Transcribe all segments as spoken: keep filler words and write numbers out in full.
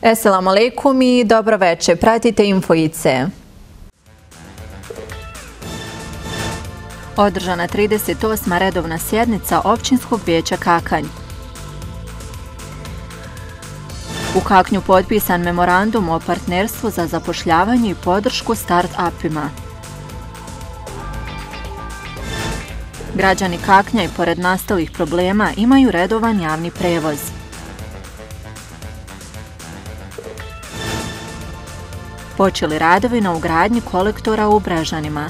Esselamu alaikum i dobro večer. Pratite Info I C. Održana trideset osma redovna sjednica Općinskog vijeća Kakanj. U Kaknju potpisan memorandum o partnerstvu za zapošljavanje i podršku start-upima. Građani Kaknja i pored nastalih problema imaju redovan javni prevoz. Počeli radovi na ugradnji kolektora u Brežanima.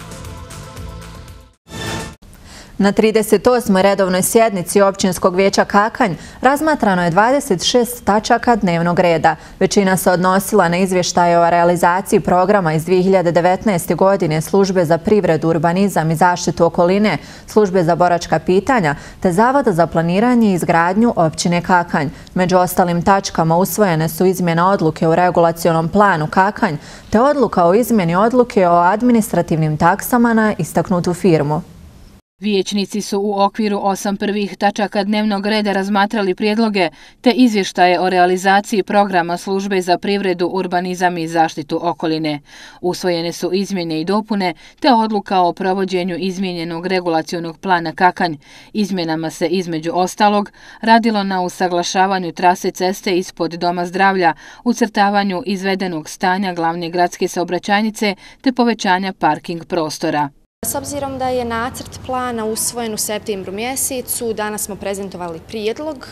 Na trideset osmoj redovnoj sjednici Općinskog vijeća Kakanj razmatrano je dvadeset šest tačaka dnevnog reda. Većina se odnosila na izvještaje o realizaciji programa iz dvije hiljade devetnaeste. godine Službe za privredu, urbanizam i zaštitu okoline, Službe za boračka pitanja te Zavoda za planiranje i izgradnju općine Kakanj. Među ostalim tačkama usvojene su izmjena odluke o regulacionom planu Kakanj te odluka o izmjeni odluke o administrativnim taksama na istaknutu firmu. Vijećnici su u okviru osam prvih tačaka dnevnog reda razmatrali prijedloge te izvještaje o realizaciji programa Službe za privredu, urbanizam i zaštitu okoline. Usvojene su izmjene i dopune te odluka o provođenju izmijenjenog regulacionog plana Kakanj. Izmjenama se između ostalog radilo na usaglašavanju trase ceste ispod Doma zdravlja, ucrtavanju izvedenog stanja glavne gradske saobraćajnice te povećanja parking prostora. S obzirom da je nacrt plana usvojen u septembru mjesecu, danas smo prezentovali prijedlog.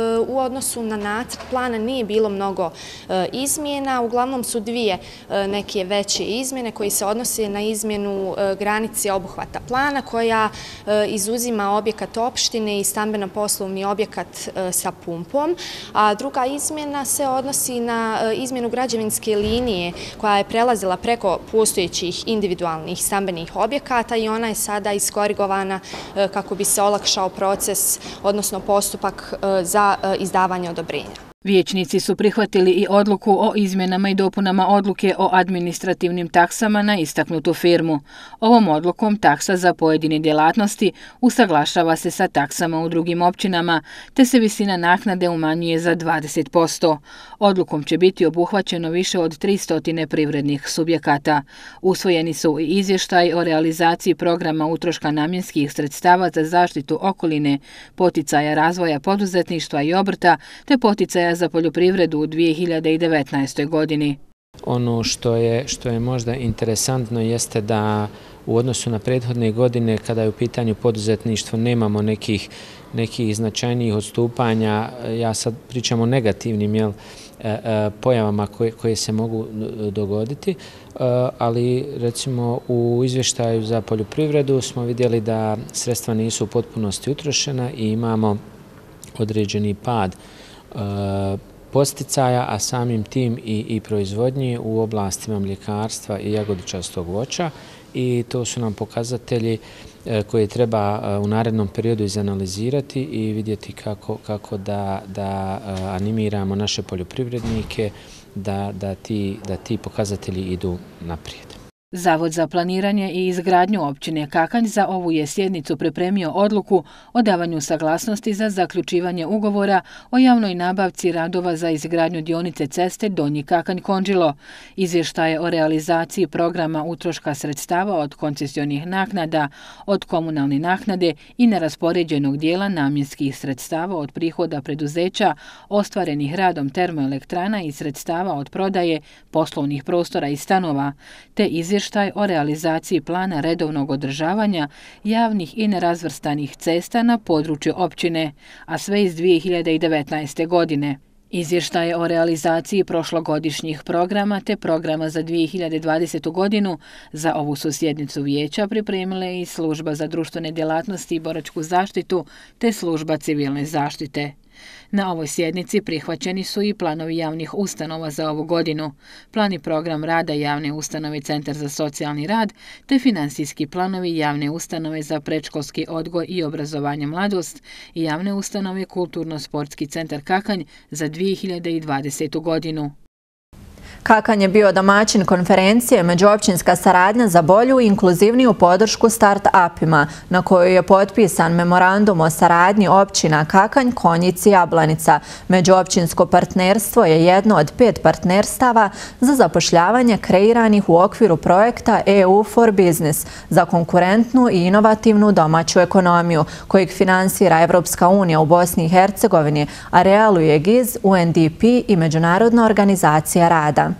U odnosu na nacrt plana nije bilo mnogo izmjena, uglavnom su dvije neke veće izmjene koje se odnose na izmjenu granice obuhvata plana koja izuzima objekat opštine i stambeno-poslovni objekat sa pumpom, a druga izmjena se odnosi na izmjenu građevinske linije koja je prelazila preko postojećih individualnih stambenih objekata i ona je sada iskorigovana kako bi se olakšao proces, odnosno postupak za izdavanje odobrenja. Vijećnici su prihvatili i odluku o izmjenama i dopunama odluke o administrativnim taksama na istaknutu firmu. Ovom odlukom taksa za pojedine djelatnosti usaglašava se sa taksama u drugim općinama, te se visina naknade umanjuje za dvadeset posto. Odlukom će biti obuhvaćeno više od tristo privrednih subjekata. Usvojeni su i izvještaj o realizaciji programa utroška namjenskih sredstava za zaštitu okoline, poticaja razvoja poduzetništva i obrta, te poticaja za poljoprivredu u dvije hiljade devetnaestoj. godini. Ono što je, što je možda interesantno jeste da u odnosu na prethodne godine kada je u pitanju poduzetništvo nemamo nekih, nekih značajnijih odstupanja. Ja sad pričam o negativnim jel, pojavama koje, koje se mogu dogoditi, ali recimo u izvještaju za poljoprivredu smo vidjeli da sredstva nisu u potpunosti utrošena i imamo određeni pad posticaja, a samim tim i, i proizvodnji u oblastima mljekarstva i jagodičastog voća, i to su nam pokazatelji koje treba u narednom periodu izanalizirati i vidjeti kako, kako da, da animiramo naše poljoprivrednike da, da, ti, da ti pokazatelji idu naprijed. Zavod za planiranje i izgradnju općine Kakanj za ovu je sjednicu pripremio odluku o davanju saglasnosti za zaključivanje ugovora o javnoj nabavci radova za izgradnju dionice ceste Donji Kakanj-Konđilo, izvještaje o realizaciji programa utroška sredstava od koncesionih naknada, od komunalne naknade i neraspoređenog dijela namjenskih sredstava od prihoda preduzeća ostvarenih radom termoelektrana i sredstava od prodaje poslovnih prostora i stanova, te izvještaje izvještaj o realizaciji plana redovnog održavanja javnih i nerazvrstanih cesta na području općine, a sve iz dvije hiljade devetnaeste. godine. Izvještaje o realizaciji prošlogodišnjih programa te programa za dvije hiljade dvadesetu. godinu za ovu su sjednicu vijeća pripremile i Služba za društvene djelatnosti i boračku zaštitu te Služba civilne zaštite. Na ovoj sjednici prihvaćeni su i planovi javnih ustanova za ovu godinu, plan i program rada javne ustanove Centar za socijalni rad te finansijski planovi javne ustanove za predškolski odgoj i obrazovanje mladost i javne ustanove Kulturno-sportski centar Kakanj za dvije hiljade dvadesetu. godinu. Kakanj je bio domaćin konferencije Međuopćinska saradnja za bolju i inkluzivniju podršku start-upima, na kojoj je potpisan memorandum o saradnji općina Kakanj, Konjic i Jablanica. Međuopćinsko partnerstvo je jedno od pet partnerstava za zapošljavanje kreiranih u okviru projekta E U for Business za konkurentnu i inovativnu domaću ekonomiju, kojeg finansira Evropska unija u Bosni i Hercegovini, a realizuje G I Z, U N D P i Međunarodna organizacija rada.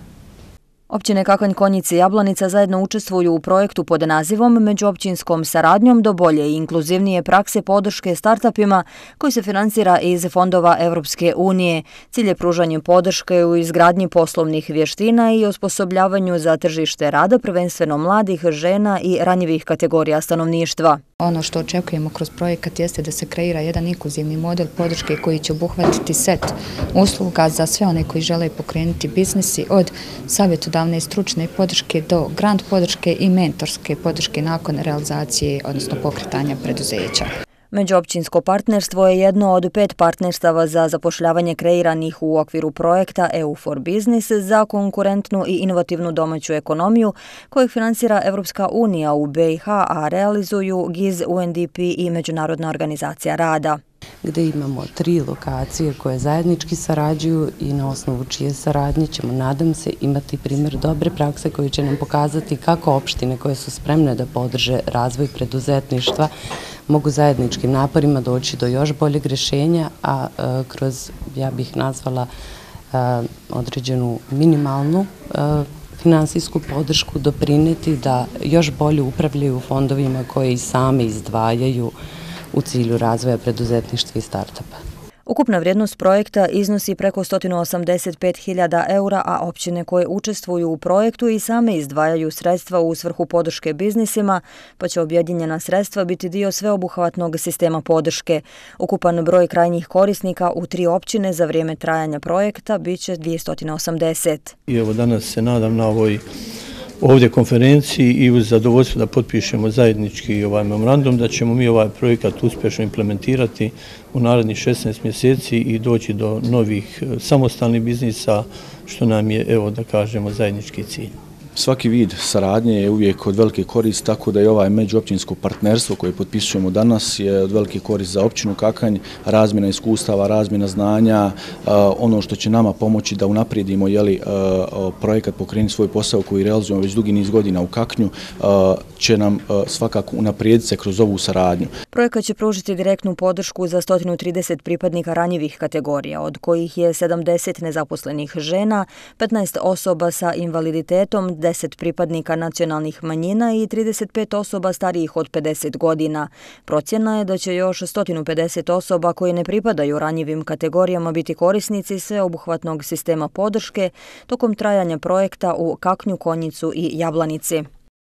Općine Kakanj, Konjic i Jablanica zajedno učestvuju u projektu pod nazivom Međuopćinskom saradnjom do bolje i inkluzivnije prakse podrške startupima koji se finansira iz fondova Evropske unije. Cilj je pružanje podrške u izgradnji poslovnih vještina i osposobljavanju za tržište rada, prvenstveno mladih, žena i ranjivih kategorija stanovništva. Ono što očekujemo kroz projekat jeste da se kreira jedan inkluzivni model podrške koji će obuhvatiti set usluga za sve one koji žele pokrenuti biznisi, od savjetodavne i stručne podrške do grant podrške i mentorske podrške nakon realizacije, odnosno pokretanja preduzeća. Međuopćinsko partnerstvo je jedno od pet partnerstava za zapošljavanje kreiranih u okviru projekta E U for Business za konkurentnu i inovativnu domaću ekonomiju kojeg finansira Evropska unija u B i H, a realizuju G I Z, U N D P i Međunarodna organizacija rada. Gde imamo tri lokacije koje zajednički sarađuju i na osnovu čije saradnje ćemo, nadam se, imati primjer dobre prakse koji će nam pokazati kako opštine koje su spremne da podrže razvoj preduzetništva mogu zajedničkim naporima doći do još boljeg rješenja, a e, kroz, ja bih nazvala, e, određenu minimalnu e, finansijsku podršku doprinijeti da još bolje upravljaju fondovima koje i same izdvajaju u cilju razvoja preduzetništva i startupa. Ukupna vrijednost projekta iznosi preko sto osamdeset pet hiljada eura, a općine koje učestvuju u projektu i same izdvajaju sredstva u svrhu podrške biznisima, pa će objedinjena sredstva biti dio sveobuhvatnog sistema podrške. Ukupan broj krajnjih korisnika u tri općine za vrijeme trajanja projekta bit će dvjesto osamdeset. I evo danas se nadam na ovoj ovdje konferenciji i uz zadovoljstvo da potpišemo zajednički ovaj memorandum, da ćemo mi ovaj projekat uspješno implementirati u narednih šesnaest mjeseci i doći do novih samostalnih biznisa, što nam je, evo da kažemo, zajednički cilj. Svaki vid saradnje je uvijek od velike koristi, tako da i ovaj međuopćinsko partnerstvo koje potpisujemo danas je od velike koristi za općinu Kakanj, razmjena iskustava, razmjena znanja, ono što će nama pomoći da unaprijedimo jeli, projekat Pokreni svoj posao koji realizujemo već dugi niz godina u Kaknju, će nam svakako unaprijediti se kroz ovu saradnju. Projekat će pružiti direktnu podršku za sto trideset pripadnika ranjivih kategorija, od kojih je sedamdeset nezaposlenih žena, petnaest osoba sa invaliditetom, deset pripadnika nacionalnih manjina i trideset pet osoba starijih od pedeset godina. Procjena je da će još sto pedeset osoba koje ne pripadaju ranjivim kategorijama biti korisnici sveobuhvatnog sistema podrške tokom trajanja projekta u Kaknju, Konjicu i Jablanici.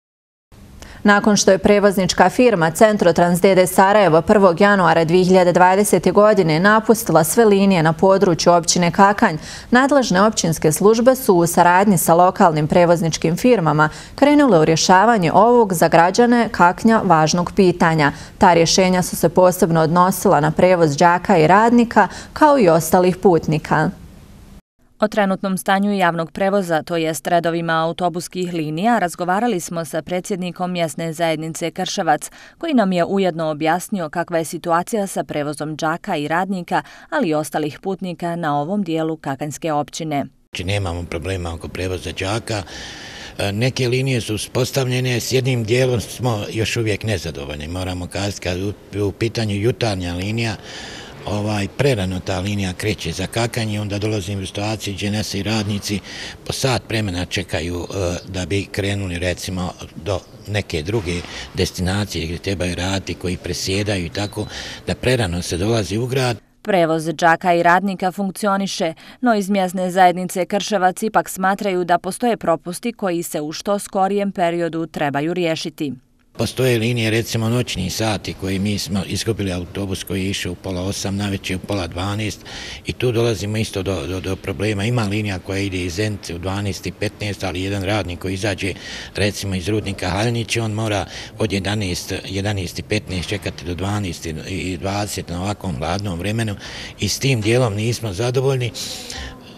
Nakon što je prevoznička firma Centrotrans D D Sarajevo prvog januara dvije hiljade dvadesete. godine napustila sve linije na području općine Kakanj, nadležne općinske službe su u saradnji sa lokalnim prevozničkim firmama krenule u rješavanje ovog za građane Kaknja važnog pitanja. Ta rješenja su se posebno odnosila na prevoz đaka i radnika kao i ostalih putnika. O trenutnom stanju javnog prevoza, to jest redovima autobuskih linija, razgovarali smo sa predsjednikom mjesne zajednice Krševac, koji nam je ujedno objasnio kakva je situacija sa prevozom đaka i radnika, ali i ostalih putnika na ovom dijelu Kakanjske općine. Nemamo problema oko prevoza đaka. Neke linije su uspostavljene, s jednim dijelom smo još uvijek nezadovoljni. Moramo kazati kad u pitanju jutarnja linija, Ovaj, prerano ta linija kreće za Kakanj i onda dolazim u situaciju gdje nas i radnici po sat vremena čekaju uh, da bi krenuli recimo do neke druge destinacije gdje trebaju raditi, koji presjedaju i tako, da prerano se dolazi u grad. Prevoz đaka i radnika funkcioniše, no iz mjesne zajednice Krševac ipak smatraju da postoje propusti koji se u što skorijem periodu trebaju riješiti. Postoje linije, recimo noćni sati koji mi smo izgubili autobus koji je išao u pola osam, navečer u pola dvanaest i tu dolazimo isto do, do, do problema. Ima linija koja ide iz Zenice u dvanaest i petnaest, ali jedan radnik koji izađe recimo iz Rudnika Haljnić, on mora od jedanaest i petnaest čekati do dvanaest i dvadeset na ovakvom hladnom vremenu i s tim dijelom nismo zadovoljni.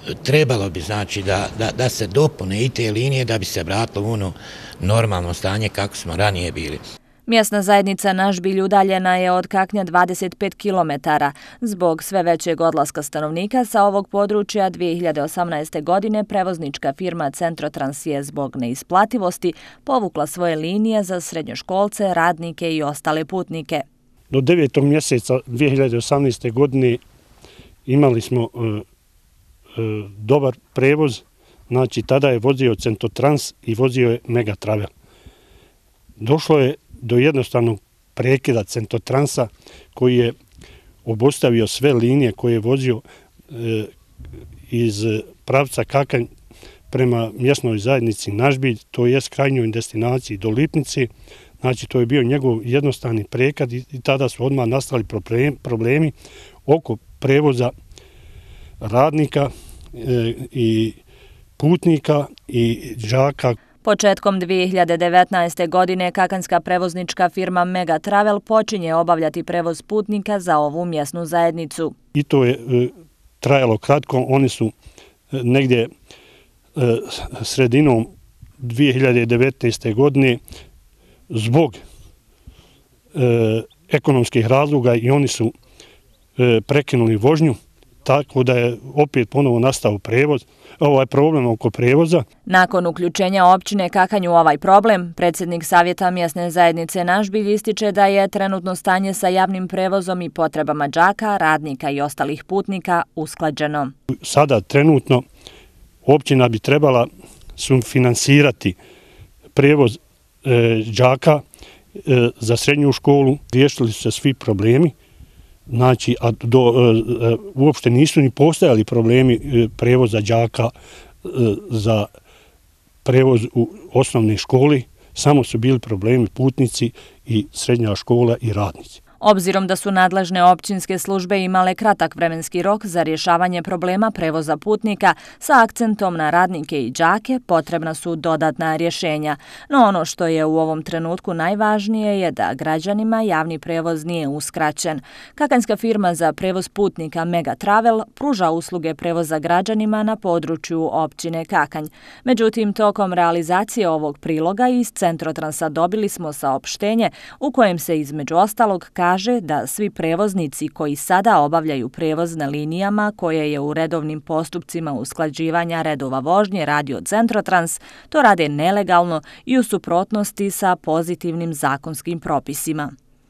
trebalo bi znači da, da, da se dopune i te linije da bi se vratilo u ono normalno stanje kako smo ranije bili. Mjesna zajednica Nažbilj udaljena je od Kaknja dvadeset pet kilometara. Zbog sve većeg odlaska stanovnika sa ovog područja dvije hiljade osamnaeste. godine prevoznička firma Centrotrans je zbog neisplativosti povukla svoje linije za srednjoškolce, radnike i ostale putnike. Do devetog mjeseca dvije hiljade osamnaeste. godine imali smo e, e, dobar prevoz, znači tada je vozio Centrotrans i vozio je Megatravel. Došlo je do jednostavnog prekida Centrotransa koji je obustavio sve linije koje je vozio e, iz pravca Kakanj prema mjesnoj zajednici Nažbilj, to je krajnjoj destinaciji do Lipnice. Znači to je bio njegov jednostavni prekid i, i tada su odmah nastali problem, problemi oko prevoza radnika e, i putnika i đaka. Početkom dvije hiljade devetnaeste. godine kakanjska prevoznička firma Megatravel počinje obavljati prevoz putnika za ovu mjesnu zajednicu. I to je e, trajalo kratko, oni su e, negdje e, sredinom dvije hiljade devetnaeste. godine zbog e, ekonomskih razloga i oni su e, prekinuli vožnju, tako da je opet ponovo nastao prevoz, ovaj problem oko prevoza. Nakon uključenja općine Kakanj u ovaj problem, predsjednik Savjeta mjesne zajednice Nažbilj ističe da je trenutno stanje sa javnim prevozom i potrebama đaka, radnika i ostalih putnika usklađeno. Sada trenutno općina bi trebala sufinansirati prevoz e, đaka e, za srednju školu. Riješili su se svi problemi. Znači, a do, e, uopšte nisu ni postojali problemi e, prevoza đaka e, za prevoz u osnovne školi, samo su bili problemi putnici i srednja škola i radnici. Obzirom da su nadležne općinske službe imale kratak vremenski rok za rješavanje problema prevoza putnika sa akcentom na radnike i đake, potrebna su dodatna rješenja. No ono što je u ovom trenutku najvažnije je da građanima javni prevoz nije uskraćen. Kakanjska firma za prevoz putnika Megatravel pruža usluge prevoza građanima na području općine Kakanj. Međutim, tokom realizacije ovog priloga iz Centrotransa dobili smo saopštenje u kojem se između ostalog kaže da svi prevoznici koji sada obavljaju prevoz na linijama koje je u redovnim postupcima usklađivanja redova vožnje radio Centrotrans, to rade nelegalno i u suprotnosti sa pozitivnim zakonskim propisima.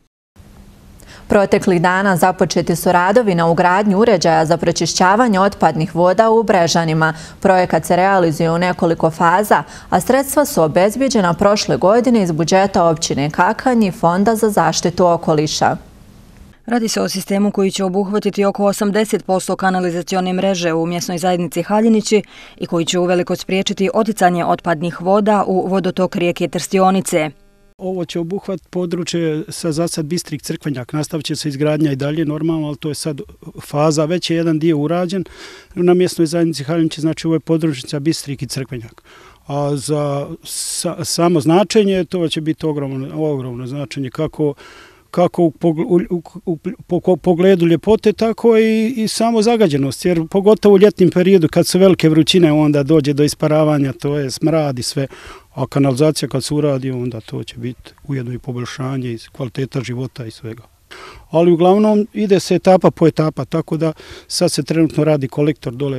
Proteklih dana započeti su radovi na ugradnju uređaja za pročišćavanje otpadnih voda u Brežanima. Projekat se realizuje u nekoliko faza, a sredstva su obezbijeđena prošle godine iz budžeta općine Kakanj i Fonda za zaštitu okoliša. Radi se o sistemu koji će obuhvatiti oko osamdeset posto kanalizacione mreže u mjesnoj zajednici Haljinići i koji će uveliko spriječiti oticanje otpadnih voda u vodotok rijeke Trstionice. Ovo će obuhvat područje sa zasad Bistrik Crkvenjak. Nastavit će se izgradnja i dalje normalno, ali to je sad faza, već je jedan dio urađen na mjesnoj zajednici Haljinići, znači ovo je područnica Bistrik i Crkvenjak. A za sa, samo značenje to će biti ogromno, ogromno značenje kako kako u, u, u, u pogledu ljepote, tako i, i samo zagađenost, jer pogotovo u ljetnim periodu kad su velike vrućine onda dođe do isparavanja, to je smrad i sve, a kanalizacija kad se uradi onda to će biti ujedno i poboljšanje i kvaliteta života i svega. Ali uglavnom ide se etapa po etapa, tako da sad se trenutno radi kolektor dole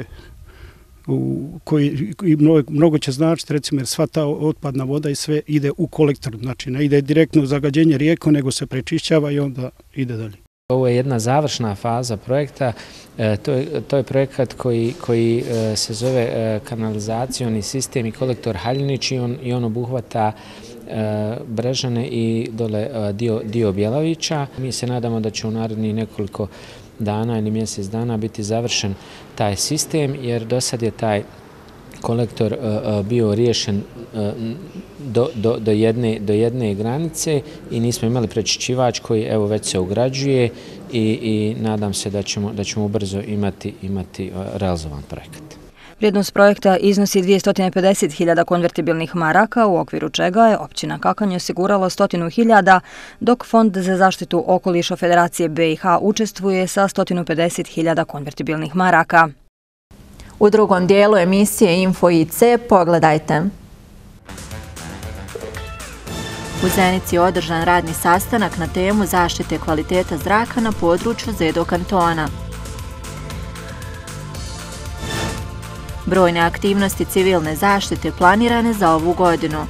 u koji i mnogo, mnogo će značiti, recimo, jer sva ta otpadna voda i sve ide u kolektor, znači ne ide direktno u zagađenje rijeke, nego se prečišćava i onda ide dalje. Ovo je jedna završna faza projekta, e, to, je, to je projekat koji, koji e, se zove e, kanalizacioni sistem i kolektor Haljinić i on, i on obuhvata e, Brežane i dole e, dio, dio Bjelavića. Mi se nadamo da će u narednih nekoliko dana ili mjesec dana biti završen taj sistem, jer do sad je taj kolektor uh, bio riješen uh, do, do, do, jedne, do jedne granice i nismo imali prečišćivač koji evo već se ugrađuje i, i nadam se da ćemo, da ćemo ubrzo imati, imati uh, realizovan projekat. Vrijednost projekta iznosi dvjesto pedeset hiljada konvertibilnih maraka, u okviru čega je općina Kakanj osigurala sto hiljada, dok Fond za zaštitu okoliša Federacije B i H učestvuje sa sto pedeset hiljada konvertibilnih maraka. U drugom dijelu emisije Info I C pogledajte. U Zenici je održan radni sastanak na temu zaštite kvaliteta zraka na području Zedo kantona. Brojne aktivnosti civilne zaštite planirane za ovu godinu.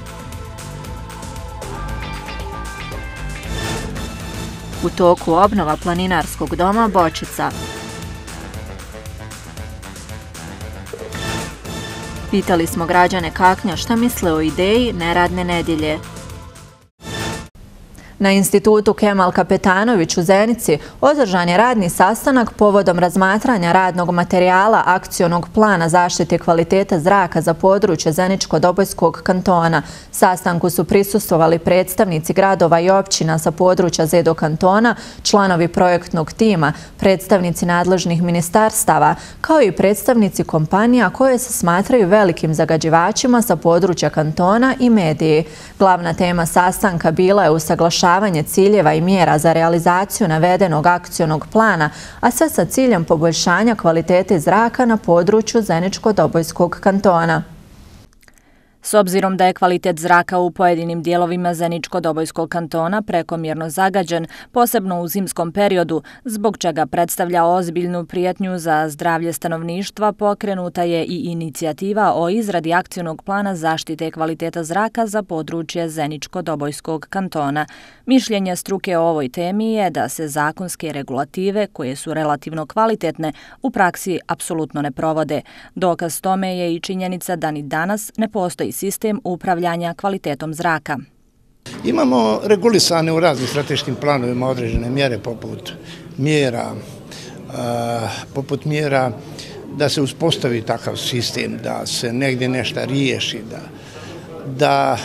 U toku obnova planinarskog doma Bočica. Pitali smo građane Kaknja šta misle o ideji neradne nedjelje. Na Institutu Kemal Kapetanović u Zenici održan je radni sastanak povodom razmatranja radnog materijala akcionog plana zaštite kvaliteta zraka za područje Zeničko-Dobojskog kantona. Sastanku su prisustvovali predstavnici gradova i općina sa područja Zedo kantona, članovi projektnog tima, predstavnici nadležnih ministarstava, kao i predstavnici kompanija koje se smatraju velikim zagađivačima sa područja kantona i mediji. Glavna tema sastanka bila je usaglašavanje ciljeva i mjera za realizaciju navedenog akcionog plana, a sve sa ciljem poboljšanja kvalitete zraka na području Zeničko-Dobojskog kantona. S obzirom da je kvalitet zraka u pojedinim dijelovima Zeničko-Dobojskog kantona prekomjerno zagađen, posebno u zimskom periodu, zbog čega predstavlja ozbiljnu prijetnju za zdravlje stanovništva, pokrenuta je i inicijativa o izradi akcionog plana zaštite kvaliteta zraka za područje Zeničko-Dobojskog kantona. Mišljenje struke o ovoj temi je da se zakonske regulative, koje su relativno kvalitetne, u praksi apsolutno ne provode. Dokaz tome je i činjenica da ni danas ne postoji sistem upravljanja kvalitetom zraka. Imamo regulisane u raznim strateškim planovima određene mjere poput mjera, poput mjera da se uspostavi takav sistem, da se negdje nešto riješi, da, da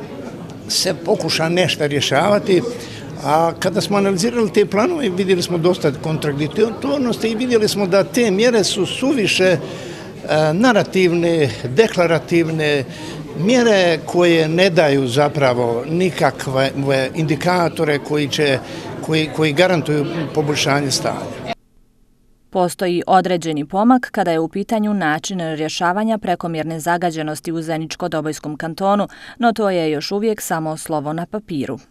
se pokuša nešto rješavati. A kada smo analizirali te planove, vidjeli smo dosta kontradiktornosti i vidjeli smo da te mjere su suviše narativne, deklarativne, mjere koje ne daju zapravo nikakve indikatore koji, će, koji, koji garantuju poboljšanje stanja. Postoji određeni pomak kada je u pitanju način rješavanja prekomjerne zagađenosti u Zeničko-Dobojskom kantonu, no to je još uvijek samo slovo na papiru.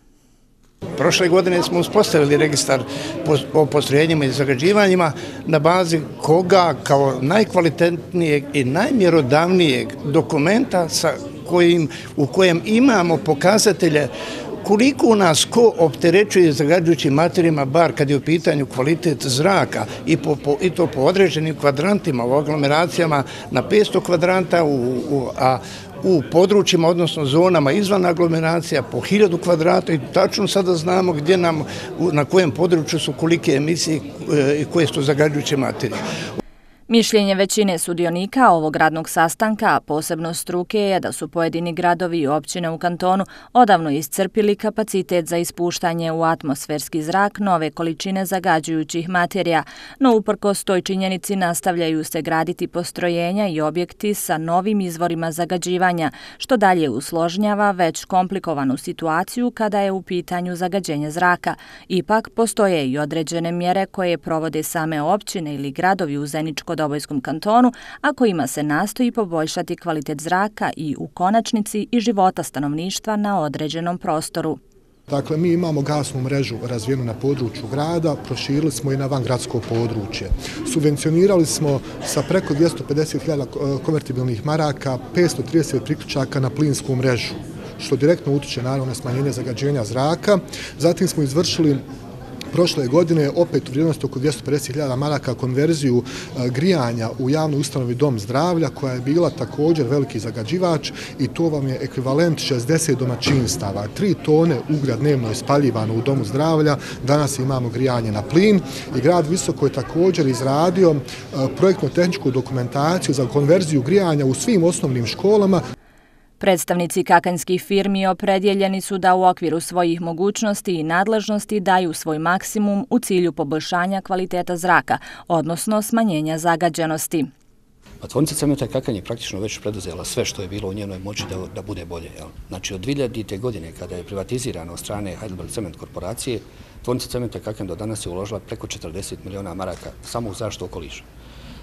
Prošle godine smo uspostavili registar o postrojenjima i zagađivanjima na bazi koga kao najkvalitetnijeg i najmjerodavnijeg dokumenta sa kojim, u kojem imamo pokazatelje koliko nas ko opterećuje zagađujućim materijama, bar kad je u pitanju kvalitet zraka i, po, po, i to po određenim kvadrantima, u aglomeracijama na petsto kvadranta, u, u, a u područjima, odnosno zonama izvan aglomeracija po hiljadu kvadrata i tačno sada znamo gdje nam, na kojem području su kolike emisije i koje su zagađujuće materije. Mišljenje većine sudionika ovog radnog sastanka, posebno struke, je da su pojedini gradovi i općine u kantonu odavno iscrpili kapacitet za ispuštanje u atmosferski zrak nove količine zagađujućih materija, no uprkos toj činjenici nastavljaju se graditi postrojenja i objekti sa novim izvorima zagađivanja, što dalje usložnjava već komplikovanu situaciju kada je u pitanju zagađenje zraka. Ipak postoje i određene mjere koje provode same općine ili gradovi u Zeničko Dobojskom kantonu, a kojima se nastoji poboljšati kvalitet zraka i u konačnici i života stanovništva na određenom prostoru. Dakle, mi imamo gasnu mrežu razvijenu na području grada, proširili smo i na vangradsko područje. Subvencionirali smo sa preko dvjesto pedeset hiljada konvertibilnih maraka petsto trideset priključaka na plinsku mrežu, što direktno utiče naravno na smanjenje zagađenja zraka. Zatim smo izvršili prošle godine opet u vrijednosti oko dvjesto pedeset hiljada maraka konverziju grijanja u javnoj ustanovi Dom zdravlja, koja je bila također veliki zagađivač i to vam je ekvivalent šezdeset domaćinstava. Tri tone uglja dnevno je spaljivano u Domu zdravlja, danas imamo grijanje na plin i grad Visoko je također izradio projektno-tehničku dokumentaciju za konverziju grijanja u svim osnovnim školama. Predstavnici kakanjskih firmi opredjeljeni su da u okviru svojih mogućnosti i nadležnosti daju svoj maksimum u cilju poboljšanja kvaliteta zraka, odnosno smanjenja zagađenosti. Tvornica cementa Kakanj je praktično već preduzela sve što je bilo u njenoj moći da, da bude bolje. Jel? Znači od dvije hiljadite. godine kada je privatizirana od strane Heidelberg Cement korporacije, tvornica cementa Kakanj do danas je uložila preko četrdeset miliona maraka samo u zaštitu okoliša.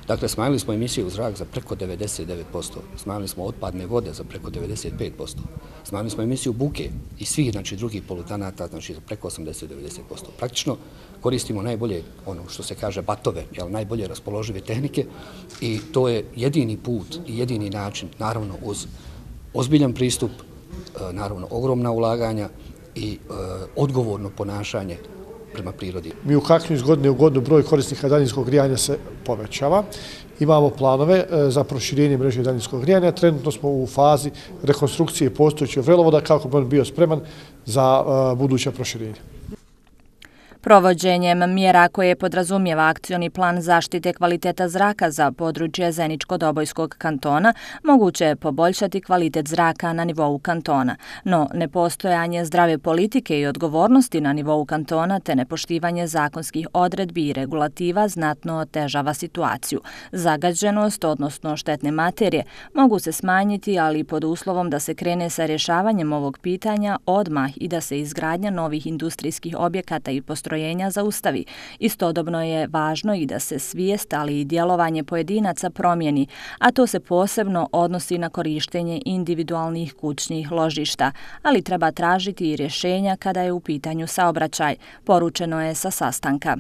Dakle, smanjili smo emisiju u zrak za preko devedeset devet posto, smanjili smo otpadne vode za preko devedeset pet posto, smanjili smo emisiju buke i svih znači, drugih polutanata znači, za preko osamdeset do devedeset posto. Praktično koristimo najbolje, ono što se kaže, batove, jel, najbolje raspoložive tehnike i to je jedini put i jedini način, naravno uz ozbiljan pristup, naravno ogromna ulaganja i e, odgovorno ponašanje prema prirodi. Mi u Kakanju iz godine u godinu broj korisnika daljinskog grijanja se povećava. Imamo planove e, za proširenje mreže daljinskog grijanja. Trenutno smo u fazi rekonstrukcije postojećeg vrelovoda kako bi on bio spreman za e, buduće proširenje. Provođenjem mjera koje podrazumijeva akcioni plan zaštite kvaliteta zraka za područje Zeničko-Dobojskog kantona moguće je poboljšati kvalitet zraka na nivou kantona, no nepostojanje zdrave politike i odgovornosti na nivou kantona te nepoštivanje zakonskih odredbi i regulativa znatno otežava situaciju. Zagađenost, odnosno štetne materije, mogu se smanjiti, ali pod uslovom da se krene sa rješavanjem ovog pitanja odmah i da se izgradnja novih industrijskih objekata i postrojenja zaustavi. Istodobno je važno i da se svijest, ali i djelovanje pojedinaca promijeni, a to se posebno odnosi na korištenje individualnih kućnih ložišta, ali treba tražiti i rješenja kada je u pitanju saobraćaj, poručeno je sa sastanka.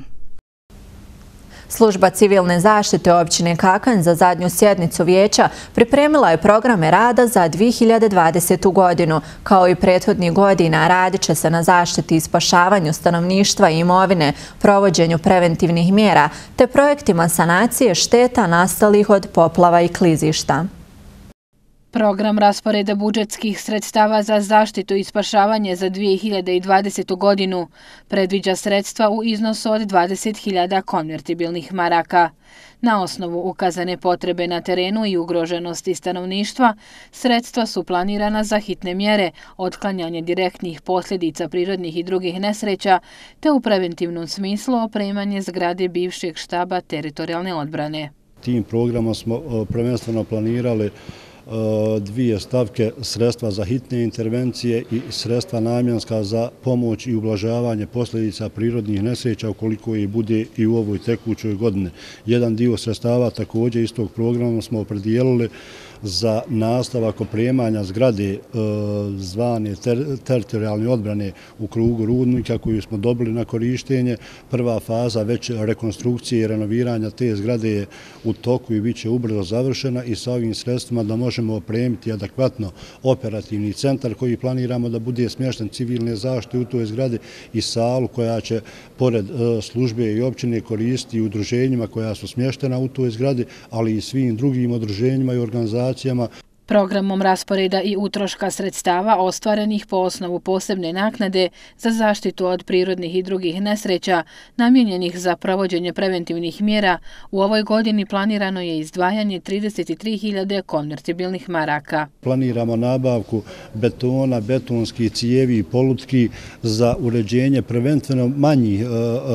Služba civilne zaštite općine Kakanj za zadnju sjednicu vijeća pripremila je programe rada za dvije hiljade dvadesetu. godinu. Kao i prethodnih godina, radit će se na zaštiti i spašavanju stanovništva i imovine, provođenju preventivnih mjera te projektima sanacije šteta nastalih od poplava i klizišta. Program rasporeda budžetskih sredstava za zaštitu i spašavanje za dvije hiljade dvadesetu. godinu predviđa sredstva u iznosu od dvadeset hiljada konvertibilnih maraka. Na osnovu ukazane potrebe na terenu i ugroženosti stanovništva, sredstva su planirana za hitne mjere, otklanjanje direktnih posljedica prirodnih i drugih nesreća, te u preventivnom smislu opremanje zgrade bivšeg štaba teritorijalne odbrane. Tim programom smo prvenstveno planirali dvije stavke, sredstva za hitne intervencije i sredstva namjenska za pomoć i ublažavanje posljedica prirodnih nesreća ukoliko ih bude i u ovoj tekućoj godini. Jedan dio sredstava također iz tog programa smo opredijelili za nastavak opremanja zgrade zvane teritorijalne odbrane u krugu Rudnika koju smo dobili na korištenje. Prva faza već rekonstrukcije i renoviranja te zgrade je u toku i bit će ubrzo završena i sa ovim sredstvima da možemo opremiti adekvatno operativni centar koji planiramo da bude smješten civilne zaštite u toj zgradi i salu koja će pored službe i općine koristiti udruženjima koja su smještena u toj zgradi, ali i svim drugim udruženjima i organizacijama. Programom rasporeda i utroška sredstava ostvarenih po osnovu posebne naknade za zaštitu od prirodnih i drugih nesreća namijenjenih za provođenje preventivnih mjera u ovoj godini planirano je izdvajanje trideset tri hiljade konvertibilnih maraka. Planiramo nabavku betona, betonskih cijevi i polutki za uređenje prvenstveno manjih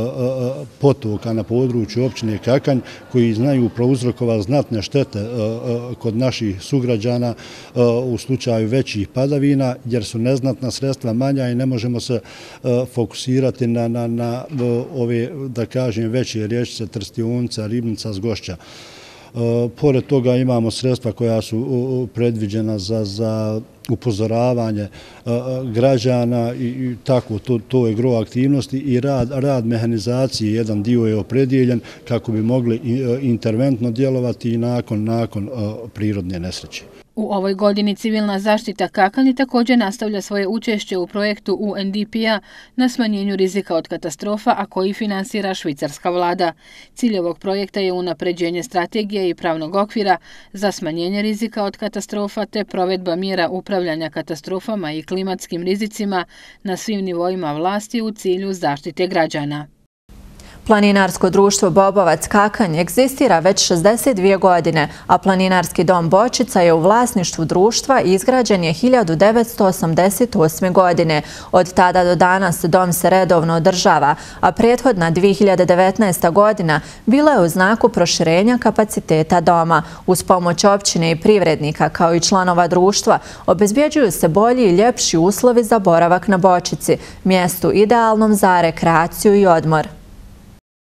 potoka na području općine Kakanj koji znaju prouzrokovati znatne štete kod naših sugrađana u slučaju većih padavina, jer su neznatna sredstva manja i ne možemo se fokusirati na, na, na ove, da kažem, veće riječice Trstionica, Ribnica, Zgošća. Pored toga imamo sredstva koja su predviđena za, za upozoravanje građana i, i tako, to, to je gro aktivnosti i rad, rad mehanizacije, jedan dio je opredjeljen kako bi mogli interventno djelovati i nakon, nakon prirodne nesreće. U ovoj godini civilna zaštita Kakanj također nastavlja svoje učešće u projektu U N D P-a na smanjenju rizika od katastrofa, a koji finansira švicarska vlada. Cilj ovog projekta je unapređenje strategije i pravnog okvira za smanjenje rizika od katastrofa te provedba mjera upravljanja katastrofama i klimatskim rizicima na svim nivoima vlasti u cilju zaštite građana. Planinarsko društvo Bobovac Kakanj egzistira već šezdeset dvije godine, a planinarski dom Bočica je u vlasništvu društva i izgrađen je hiljadu devetsto osamdeset osme. godine. Od tada do danas dom se redovno održava, a prethodna dvije hiljade devetnaesta. godina bila je u znaku proširenja kapaciteta doma. Uz pomoć općine i privrednika kao i članova društva obezbjeđuju se bolji i ljepši uslovi za boravak na Bočici, mjestu idealnom za rekreaciju i odmor.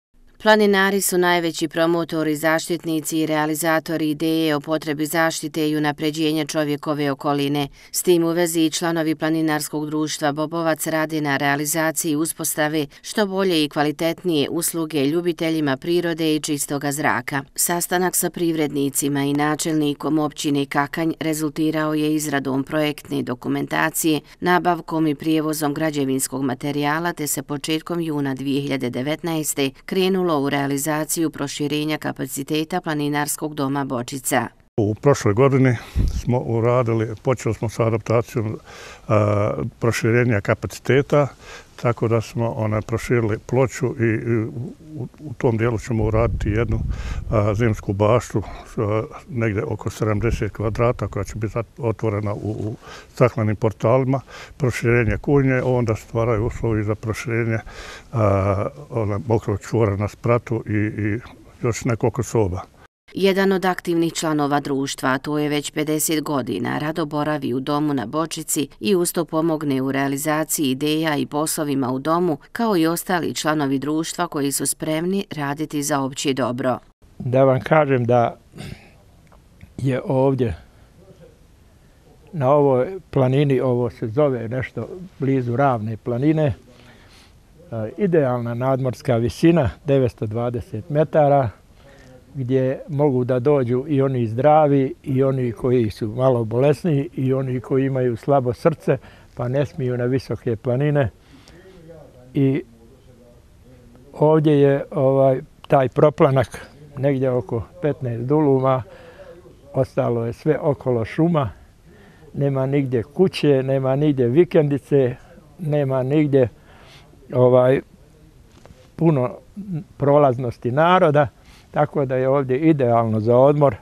Planinari su najveći promotori, zaštitnici i realizatori ideje o potrebi zaštite i unapređenja čovjekove okoline. S tim u vezi i članovi Planinarskog društva Bobovac rade na realizaciji uspostave što bolje i kvalitetnije usluge ljubiteljima prirode i čistoga zraka. Sastanak sa privrednicima i načelnikom općine Kakanj rezultirao je izradom projektne dokumentacije, nabavkom i prijevozom građevinskog materijala te se početkom juna dvije hiljade devetnaeste. krenulo u realizaciju proširenja kapaciteta Planinarskog doma Bočica. U prošloj godini smo uradili, počeli smo sa adaptacijom a, proširenja kapaciteta, tako da smo ona, proširili ploču i, i u, u tom dijelu ćemo uraditi jednu a, zimsku baštu a, negdje oko sedamdeset kvadrata koja će biti otvorena u, u staklenim portalima, proširenje kuhinje, onda stvaraju uslovi za proširenje a, ona, mokrog čvora na spratu i, i još nekoliko soba. Jedan od aktivnih članova društva, a to je već pedeset godina, rado boravi u domu na Bočici i usto pomogne u realizaciji ideja i poslovima u domu, kao i ostali članovi društva koji su spremni raditi za opće dobro. Da vam kažem da je ovdje na ovoj planini, ovo se zove nešto blizu Ravne planine, idealna nadmorska visina, devetsto dvadeset metara, gdje mogu da dođu i oni zdravi i oni koji su malo bolesni i oni koji imaju slabo srce pa ne smiju na visoke planine. I ovdje je ovaj taj proplanak negdje oko petnaest duluma, ostalo je sve okolo šuma, nema nigdje kuće, nema nigdje vikendice, nema nigdje ovaj puno prolaznosti naroda. Tako da je ovdje idealno za odmor,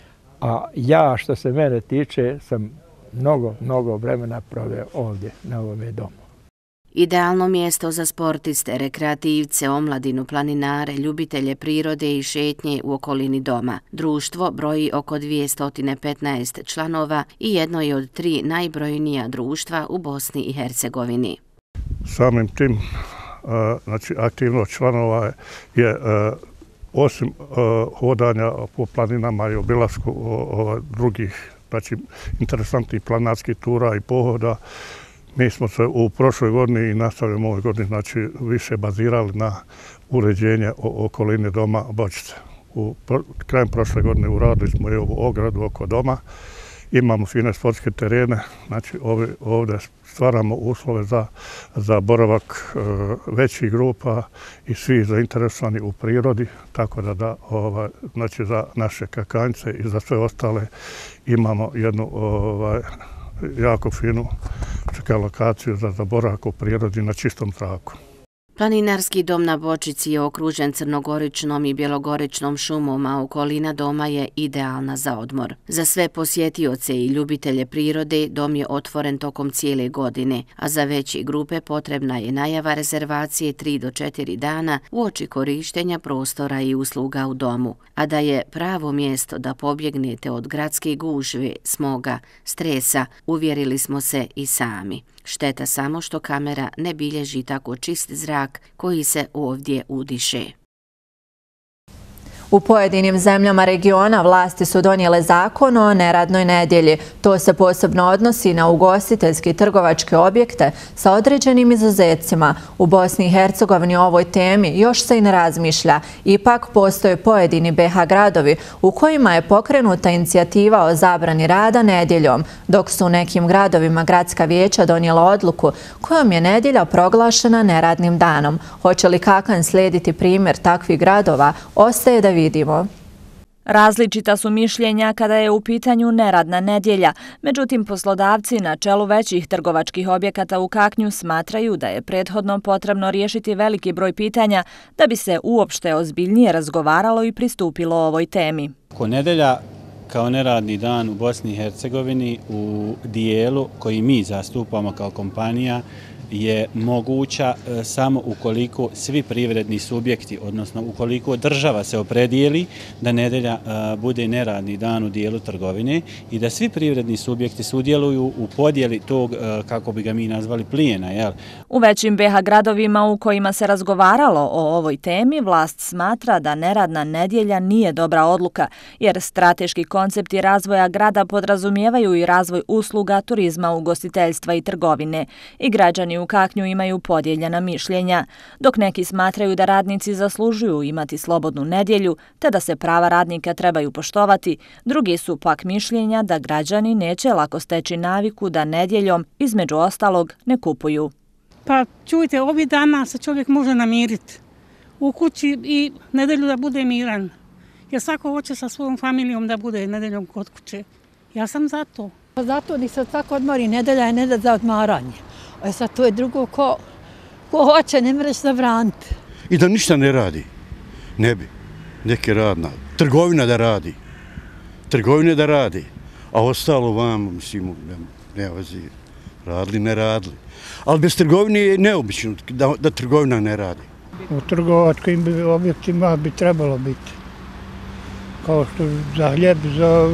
a ja što se mene tiče sam mnogo, mnogo vremena proveo ovdje na ovome domu. Idealno mjesto za sportiste, rekreativce, omladinu, planinare, ljubitelje prirode i šetnje u okolini doma. Društvo broji oko dvjesto petnaest članova i jedno je od tri najbrojnija društva u Bosni i Hercegovini. Samim tim, znači aktivnost članova je osim uh, hodanja po planinama i obilasku uh, drugih, znači, interesantnih planinarskih tura i pohoda, mi smo se u prošloj godini i nastavljamo ove godine, znači, više bazirali na uređenje okoline doma Bočice. U pro, krajem prošle godine uradili smo i ovu ogradu oko doma. Imamo fine sportske terene, znači ovdje, ovdje stvaramo uslove za, za boravak e, većih grupa i svi zainteresovani u prirodi, tako da, da ovaj, znači za naše kakanjce i za sve ostale imamo jednu ovaj, jako finu čekaj, lokaciju za, za boravak u prirodi na čistom zraku. Planinarski dom na Bočici je okružen crnogoričnom i bjelogoričnom šumom, a okolina doma je idealna za odmor. Za sve posjetioce i ljubitelje prirode dom je otvoren tokom cijele godine, a za veće grupe potrebna je najava rezervacije tri do četiri dana uoči korištenja prostora i usluga u domu. A da je pravo mjesto da pobjegnete od gradske gužve, smoga, stresa, uvjerili smo se i sami. Šteta samo što kamera ne bilježi tako čist zrak koji se ovdje udiše. U pojedinim zemljama regiona vlasti su donijele zakon o neradnoj nedjelji. To se posebno odnosi na ugostiteljske i trgovačke objekte sa određenim izuzecima. U Bosni i Hercegovini o ovoj temi još se i ne razmišlja. Ipak postoje pojedini B iH gradovi u kojima je pokrenuta inicijativa o zabrani rada nedjeljom, dok su u nekim gradovima gradska vijeća donijela odluku kojom je nedjelja proglašena neradnim danom. Hoće li Kakanj slijediti primjer takvih gradova, ostaje da vidimo. Vidimo. Različita su mišljenja kada je u pitanju neradna nedjelja. Međutim, poslodavci na čelu većih trgovačkih objekata u Kaknju smatraju da je prethodno potrebno riješiti veliki broj pitanja da bi se uopšte ozbiljnije razgovaralo i pristupilo ovoj temi. Ko nedjelja kao neradni dan u Bosni i Hercegovini u dijelu koji mi zastupamo kao kompanija je moguća samo ukoliko svi privredni subjekti, odnosno ukoliko država se opredijeli da nedelja bude neradni dan u dijelu trgovine i da svi privredni subjekti sudjeluju u podjeli tog, kako bi ga mi nazvali, plijena. Jel? U većim B iH gradovima u kojima se razgovaralo o ovoj temi, vlast smatra da neradna nedjelja nije dobra odluka, jer strateški koncepti razvoja grada podrazumijevaju i razvoj usluga, turizma, ugostiteljstva i trgovine. I građani u Kaknju imaju podijeljena mišljenja, dok neki smatraju da radnici zaslužuju imati slobodnu nedjelju, te da se prava radnika trebaju poštovati, drugi su pak mišljenja da građani neće lako steći naviku da nedjeljom, između ostalog, ne kupuju. Pa čujte, ovih dana se čovjek može namiriti u kući i nedelju da bude miran. Jer svako hoće sa svojom familijom da bude nedeljom kod kuće. Ja sam za to. Zato ni sad svako odmori, nedelja je nedelja za odmaranje. A sad to je drugo ko, ko hoće, ne mreš zabraniti. I da ništa ne radi, ne bi. Neke radna, trgovina da radi, trgovine da radi, a ostalo vam, mislim, ne vazi, radili, ne radili. Ali bez trgovine je neobično da, da trgovina ne radi. U trgovačkim objektima bi trebalo biti. Kao što za hljeb, za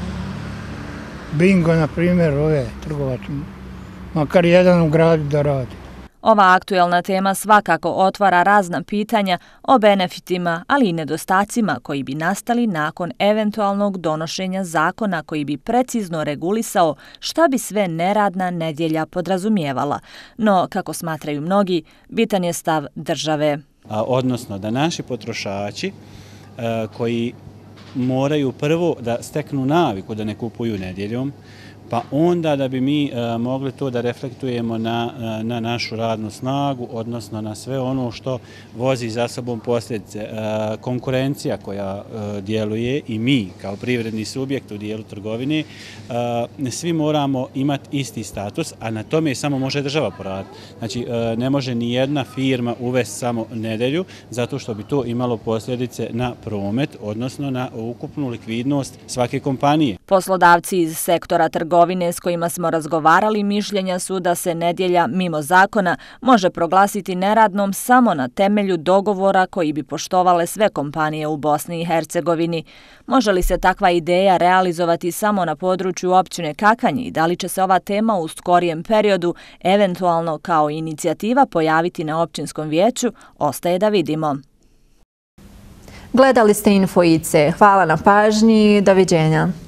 bingo, na primjer, ove trgovačke. Makar jedan u gradu da radi. Ova aktuelna tema svakako otvara razna pitanja o benefitima, ali i nedostacima koji bi nastali nakon eventualnog donošenja zakona koji bi precizno regulisao šta bi sve neradna nedjelja podrazumijevala. No, kako smatraju mnogi, bitan je stav države. A, odnosno da naši potrošači a, koji moraju prvo da steknu naviku da ne kupuju nedjeljom, pa onda da bi mi e, mogli to da reflektujemo na, na našu radnu snagu, odnosno na sve ono što vozi za sobom posljedice. E, konkurencija koja e, djeluje i mi kao privredni subjekt u dijelu trgovine, e, svi moramo imati isti status, a na tome samo može država poraditi. Znači, e, ne može ni jedna firma uvesti samo nedelju, zato što bi to imalo posljedice na promet, odnosno na ukupnu likvidnost svake kompanije. Poslodavci iz sektora trgovine s kojima smo razgovarali mišljenja su da se nedjelja mimo zakona može proglasiti neradnom samo na temelju dogovora koji bi poštovale sve kompanije u Bosni i Hercegovini. Može li se takva ideja realizovati samo na području općine Kakanj i da li će se ova tema u skorijem periodu eventualno kao inicijativa pojaviti na općinskom vijeću, ostaje da vidimo. Gledali ste Info I C. Hvala na pažnji. Doviđenja.